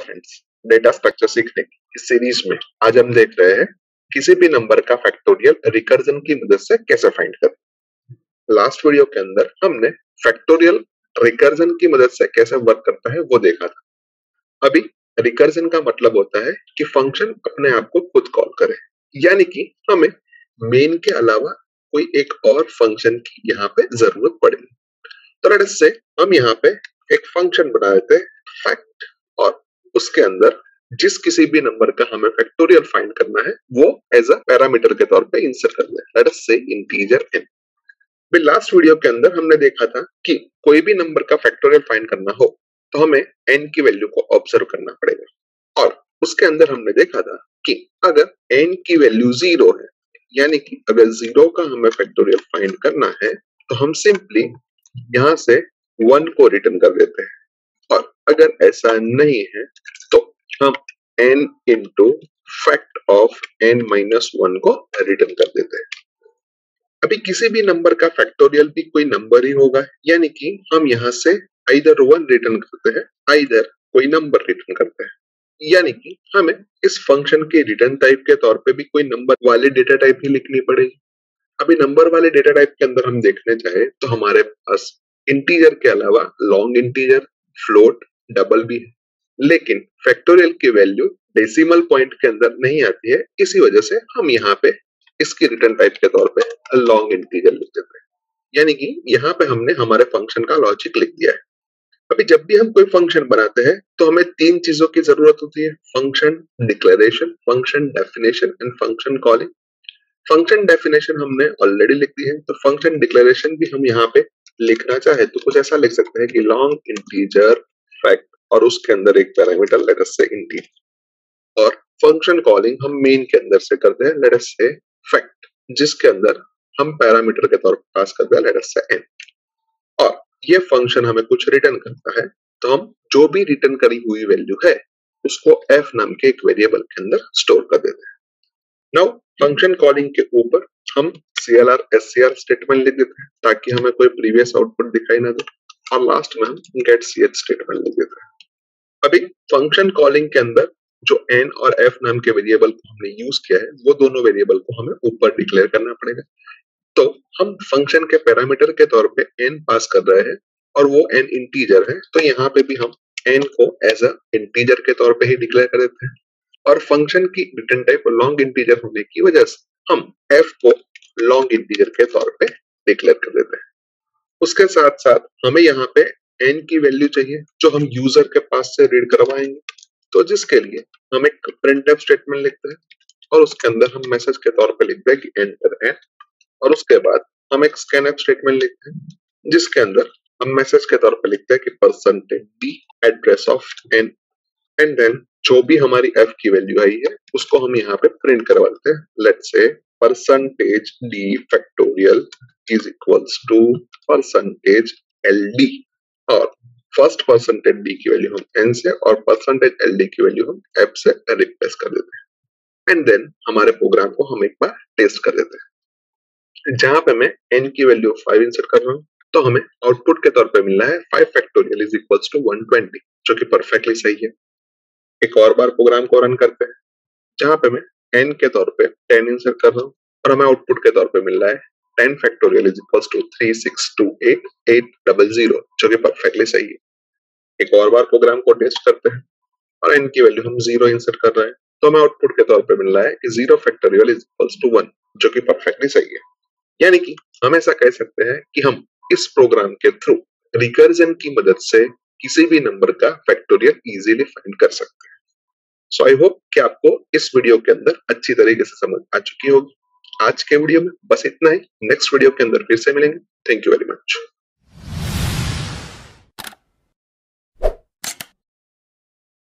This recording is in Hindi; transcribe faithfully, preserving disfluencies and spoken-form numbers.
नमस्कार फ्रेंड्स, डेटा स्ट्रक्चर सीखने की इस सीरीज में आज हम देख रहे हैं किसी भी नंबर का फैक्टोरियल रिकर्जन की मदद से कैसे फाइंड करें। लास्ट वीडियो के अंदर हमने फैक्टोरियल रिकर्जन की मदद से कैसे वर्क करता है वो देखा था। अभी रिकर्जन का मतलब होता है कि फंक्शन अपने आप को खुद कॉल करे, यानी कि हमें मेन के अलावा कोई एक और फंक्शन की यहाँ पे जरूरत पड़ेगी। तो लेट अस से हम यहाँ पे एक फंक्शन बना देते हैं फैक्ट, और उसके अंदर जिस किसी भी नंबर का हमें फैक्टोरियल फाइंड करना है वो एज अ पैरामीटर के तौर पे इंसर्ट कर दें, let us say integer n। भी लास्ट वीडियो के अंदर हमने देखा था कि कोई भी नंबर का फैक्टोरियल फाइंड करना हो तो हमें n की वैल्यू को ऑब्जर्व करना पड़ेगा, और उसके अंदर हमने देखा था कि अगर n की वैल्यू जीरो है, यानी कि अगर जीरो का हमें फैक्टोरियल फाइंड करना है तो हम सिंपली यहाँ से वन को रिटर्न कर देते हैं, और अगर ऐसा नहीं है तो हम n into fact of n minus one को रिटर्न कर देते हैं। अभी किसी भी नंबर का फैक्टोरियल भी कोई नंबर ही होगा, यानी कि हम यहाँ से आइदर वन रिटर्न करते हैं आइदर कोई नंबर रिटर्न करते हैं, यानी कि हमें इस फंक्शन के रिटर्न टाइप के तौर पे भी कोई नंबर वाले डेटा टाइप ही लिखनी पड़ेगी। अभी नंबर वाले डेटा टाइप के अंदर हम देखने चाहे तो हमारे पास इंटीजर के अलावा लॉन्ग इंटीजर, फ्लोट, डबल भी है, लेकिन फैक्टोरियल की वैल्यू डेसिमल पॉइंट के अंदर नहीं आती है। इसी वजह से हम यहाँ पे इसकी रिटर्न टाइप के तौर पे लॉन्ग इंटीजर लिख देते हैं, यानी कि यहाँ पे हमने हमारे फंक्शन का लॉजिक लिख दिया है। अभी जब भी हम कोई फंक्शन बनाते हैं तो हमें तीन चीजों की जरूरत होती है: function declaration, function definition and function calling. Function definition हमने ऑलरेडी लिख दी है, तो फंक्शन डिक्लेरेशन भी हम यहाँ पे लिखना चाहे तो कुछ ऐसा लिख सकते हैं कि लॉन्ग इंटीजर फैक्ट और उसके अंदर एक parameter late us say integer, और फंक्शन कॉलिंग हम मेन के अंदर से करते हैं लेट अस से फैक्ट, जिसके अंदर हम पैरामीटर के तौर पर पास करते हैं लेट अस से n, और ये फंक्शन हमें कुछ रिटर्न करता है तो हम जो भी रिटर्न करी हुई वैल्यू है उसको f नाम के एक वेरिएबल के अंदर स्टोर कर देते हैं। नाउ फंक्शन कॉलिंग के ऊपर हम clr scr स्टेटमेंट लिख देते हैं ताकि हमें कोई प्रीवियस आउटपुट दिखाई ना दे, और लास्ट में हम गेट ch स्टेटमेंट लिख देते हैं। अभी फंक्शन कॉलिंग के अंदर जो n और f नाम के वेरिएबल को हमने यूज किया है वो दोनों वेरिएबल को हमें ऊपर डिक्लेयर करना पड़ेगा। तो हम फंक्शन के पैरामीटर के तौर पे n पास कर रहे हैं और वो n इंटीजर है, तो यहाँ पे भी हम n को एज अ इंटीजर के तौर पे ही डिक्लेयर कर देते हैं, और फंक्शन की रिटर्न टाइप लॉन्ग इंटीजर होने की वजह से हम f को लॉन्ग इंटीजर के तौर पे डिक्लेयर कर देते हैं। उसके साथ साथ हमें यहाँ पे n की वैल्यू चाहिए जो हम यूजर के पास से रीड करवाएंगे, तो जिसके लिए हम एक प्रिंटफ स्टेटमेंट लिखते हैं और उसके अंदर हम मैसेज के तौर पे लिखते हैं कि एंटर n, और उसके बाद हम एक स्कैनफ स्टेटमेंट लिखते हैं जिसके अंदर हम मैसेज के तौर पे लिखते हैं कि percentage d address of n, and then जो भी हमारी f की वैल्यू आई है उसको हम यहाँ पे प्रिंट करवाते हैं, let's say percentage d factorial is equals to percentage ld, और फर्स्ट परसेंटेज d की वैल्यू हम n से और परसेंटेज ld की वैल्यू हम f से रिप्लेस कर देते हैं, एंड देन हमारे प्रोग्राम को हम एक बार टेस्ट कर देते हैं। जहां पे मैं n की वैल्यू फाइव इंसर्ट कर रहा हूँ तो हमें आउटपुट के तौर पे मिल रहा है five factorial is equals to one twenty, जो कि परफेक्टली सही है। एक और बार प्रोग्राम को रन करते हैं जहां पे मैं n के तौर पे टेन इंसर्ट कर रहा हूँ और हमें आउटपुट के तौर पे मिल रहा है ten factorial is equals to three six two eight eight double zero, जो कि परफेक्टली सही है। एक और बार प्रोग्राम को टेस्ट करते हैं और n की वैल्यू हम जीरो इंसर्ट कर रहे हैं तो हमें आउटपुट के तौर पे मिल रहा है कि zero factorial is equals to one, जो कि परफेक्टली सही है। यानी कि हम ऐसा कह सकते हैं कि हम इस प्रोग्राम के थ्रू रिकर्जन की मदद से किसी भी नंबर का फैक्टोरियल इजीली फाइंड कर सकते हैं। सो आई होप कि आपको इस वीडियो के अंदर अच्छी तरीके से समझ आ चुकी होगी। आज के वीडियो में बस इतना ही, नेक्स्ट वीडियो के अंदर फिर से मिलेंगे। Thank you very much.